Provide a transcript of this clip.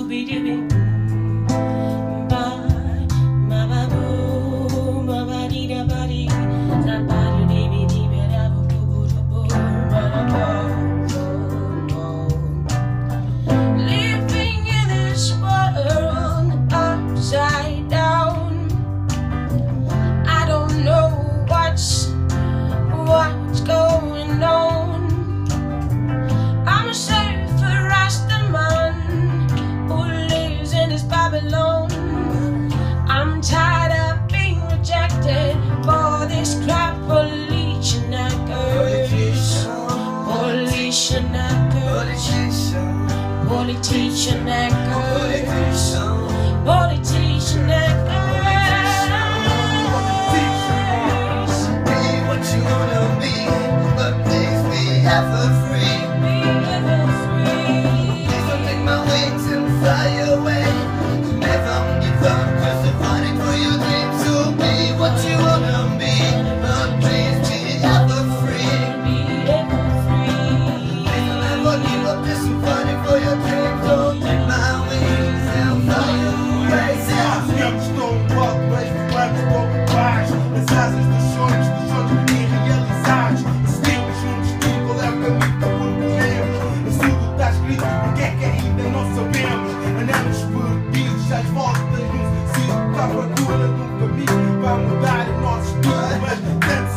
Politician that girl, politician that girl. Be what you wanna be, but please be ever free. Please don't take my wings and fly away. Never give up, just fighting for your dreams. So be what you wanna be, but please be ever free. Please don't ever give up, just fighting for your dreams. Asas dos sonhos irrealizados. Estamos juntos, qual é o caminho para percorrermos? Se tudo está escrito, porque é que ainda não sabemos? Andamos perdidos às voltas de um ciclo à procura de um caminho para mudar o nosso estilo. Mas